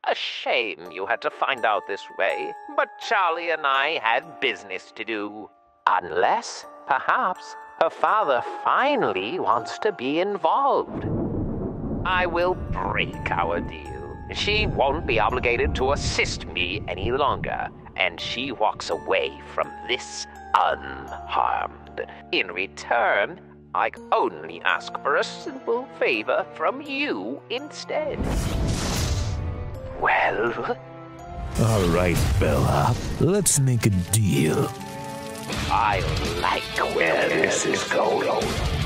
A shame you had to find out this way, but Charlie and I had business to do. Unless, perhaps, her father finally wants to be involved. I will break our deal. She won't be obligated to assist me any longer, and she walks away from this unharmed. In return, I only ask for a simple favor from you instead. Well? All right, Bella. Let's make a deal. I like where this is going.